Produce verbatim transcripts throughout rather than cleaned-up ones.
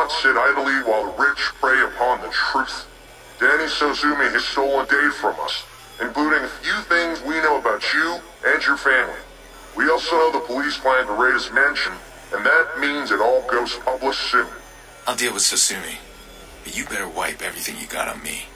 not sit idly while the rich prey upon the truth. Danny Sozumi has stolen data from us, including a few things we know about you and your family. We also know the police plan to raid his mansion, and that means it all goes public soon. I'll deal with Sosumi, but you better wipe everything you got on me.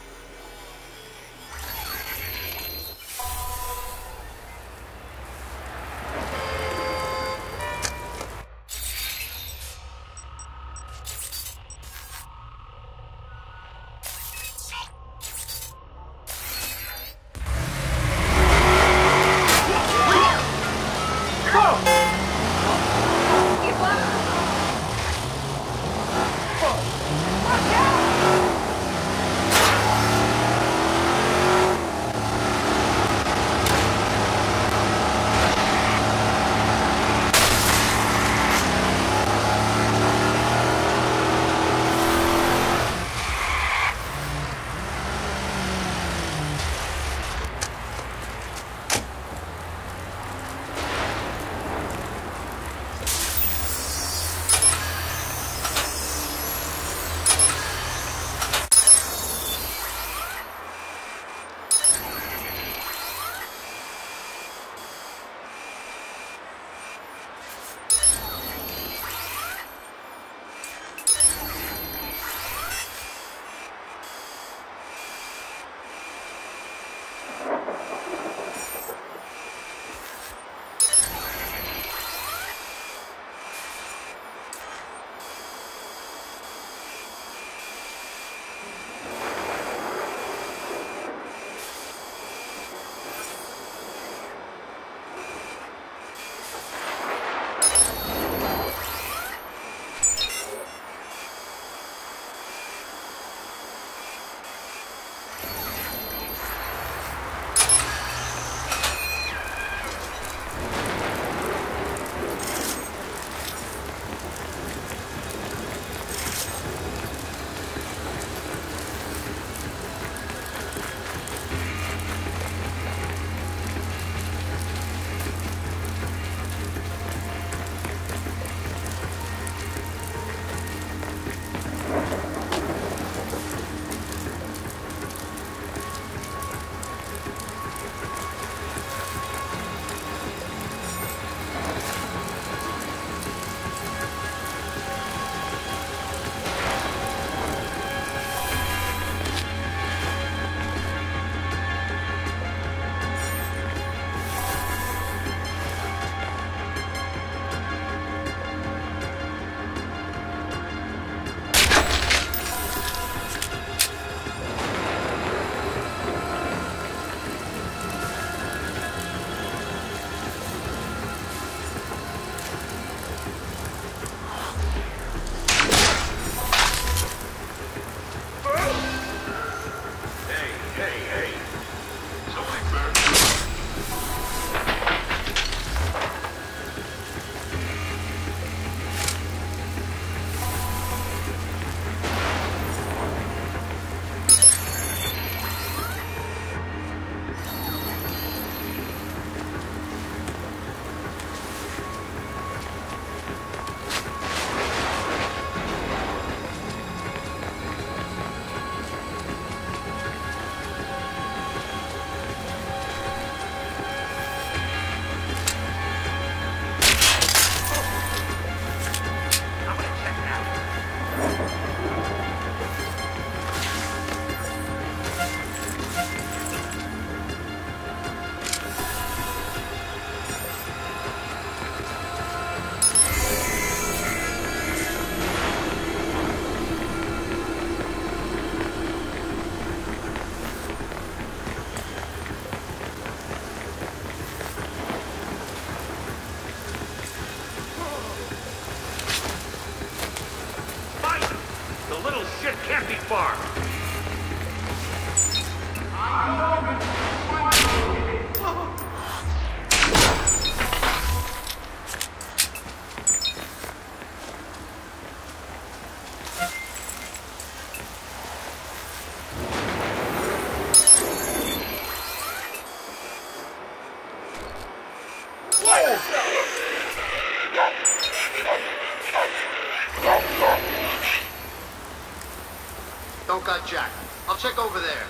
Don't got jack. I'll check over there.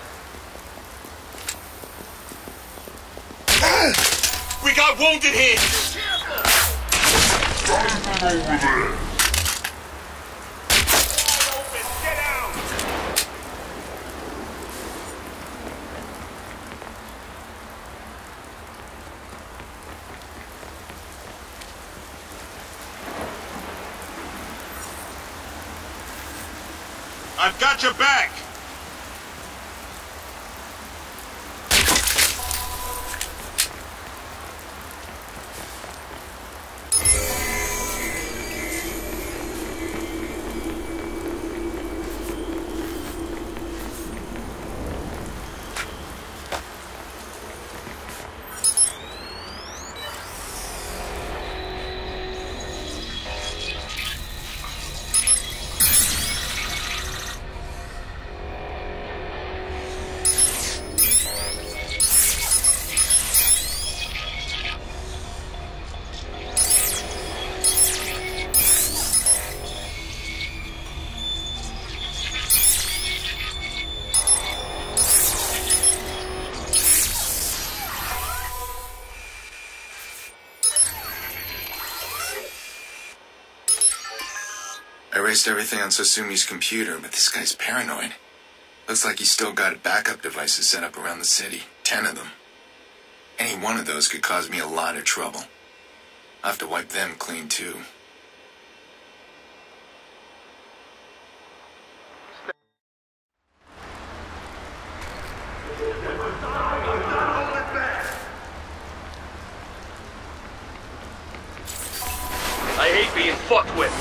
We got wounded here! Over there! I've got your back! I erased everything on Sosumi's computer, but this guy's paranoid. Looks like he's still got backup devices set up around the city. Ten of them. Any one of those could cause me a lot of trouble. I'll have to wipe them clean, too. I hate being fucked with.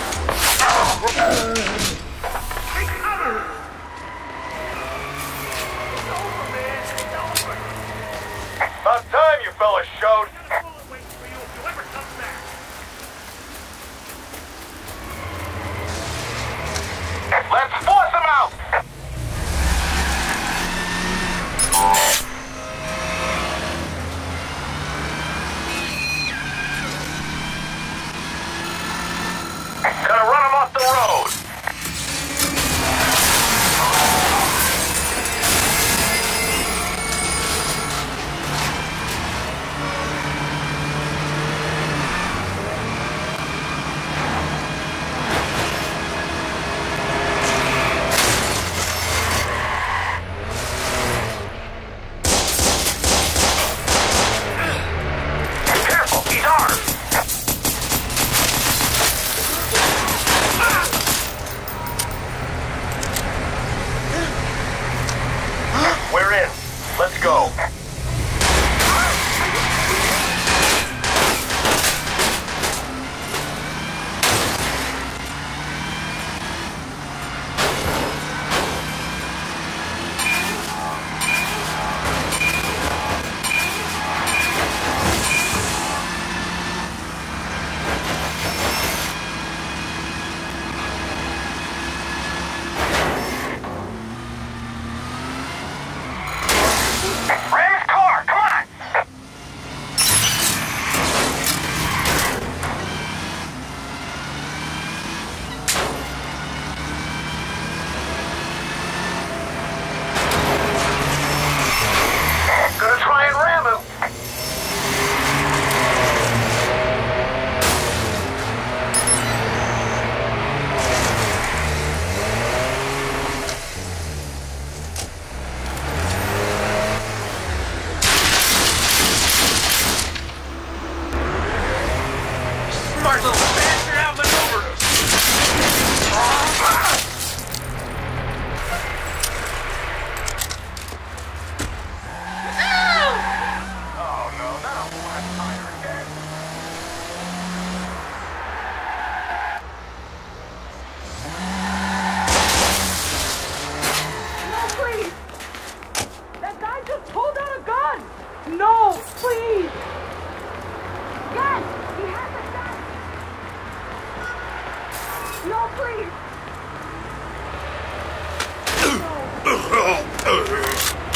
About time you fellas showed. Let's force him out! Gonna run him off the road! Careful, he's armed! We're in. Let's go. Ram his car! Come on! Gonna try and ram him. Smart little bastard outmaneuvered us! Oh no, not a black tire again. No, please! That guy just pulled out a gun! No, please! Yes! He has a gun! No, please! No.